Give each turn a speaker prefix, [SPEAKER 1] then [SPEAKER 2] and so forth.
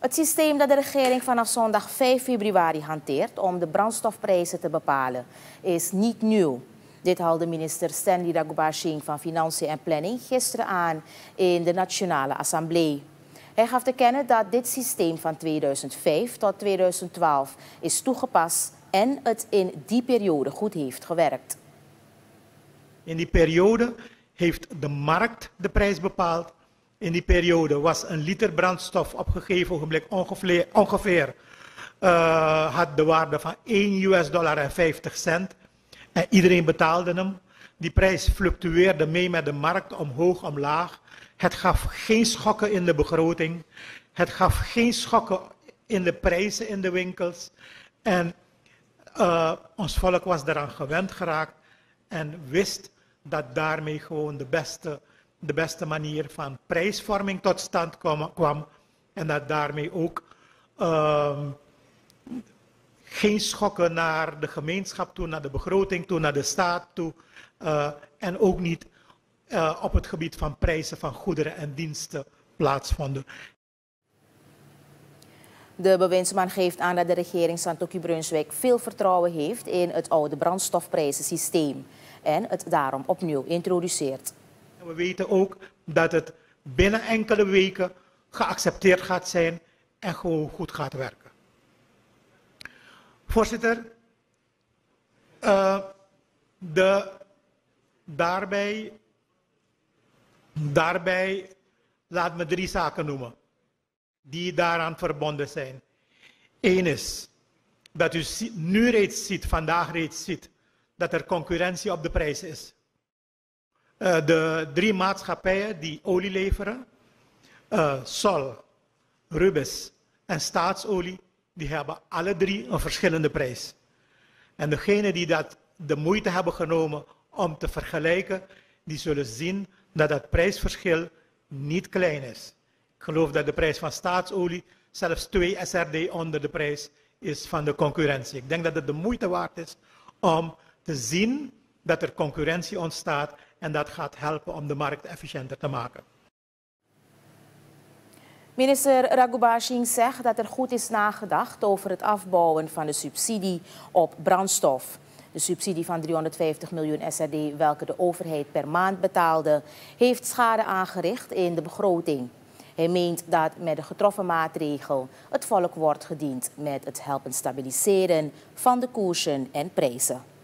[SPEAKER 1] Het systeem dat de regering vanaf zondag 5 februari hanteert om de brandstofprijzen te bepalen is niet nieuw. Dit haalde minister Stanley Raghubar-Singh van Financiën en Planning gisteren aan in de Nationale Assemblée. Hij gaf te kennen dat dit systeem van 2005 tot 2012 is toegepast en het in die periode goed heeft gewerkt.
[SPEAKER 2] In die periode heeft de markt de prijs bepaald. In die periode was een liter brandstof op een gegeven ogenblik ongeveer had de waarde van $1,50 en iedereen betaalde hem. Die prijs fluctueerde mee met de markt omhoog, omlaag. Het gaf geen schokken in de begroting. Het gaf geen schokken in de prijzen in de winkels. En ons volk was daaraan gewend geraakt en wist dat daarmee gewoon de beste manier van prijsvorming tot stand kwam. En dat daarmee ook geen schokken naar de gemeenschap toe, naar de begroting toe, naar de staat toe. En ook niet op het gebied van prijzen van goederen en diensten plaatsvonden.
[SPEAKER 1] De bewindsman geeft aan dat de regering Santoki-Brunswijk veel vertrouwen heeft in het oude brandstofprijzensysteem en het daarom opnieuw introduceert.
[SPEAKER 2] We weten ook dat het binnen enkele weken geaccepteerd gaat zijn en gewoon goed gaat werken. Voorzitter, daarbij laat me 3 zaken noemen die daaraan verbonden zijn. Eén is dat u nu reeds ziet, vandaag reeds ziet, dat er concurrentie op de prijs is. De 3 maatschappijen die olie leveren, Sol, Rubis en Staatsolie, die hebben alle 3 een verschillende prijs. En degenen die de moeite hebben genomen om te vergelijken, die zullen zien dat het prijsverschil niet klein is. Ik geloof dat de prijs van Staatsolie zelfs 2 SRD onder de prijs is van de concurrentie. Ik denk dat het de moeite waard is om te zien dat er concurrentie ontstaat en dat gaat helpen om de markt efficiënter te maken.
[SPEAKER 1] Minister Raghubar-Singh zegt dat er goed is nagedacht over het afbouwen van de subsidie op brandstof. De subsidie van 350 miljoen SRD, welke de overheid per maand betaalde, heeft schade aangericht in de begroting. Hij meent dat met de getroffen maatregel het volk wordt gediend met het helpen stabiliseren van de koersen en prijzen.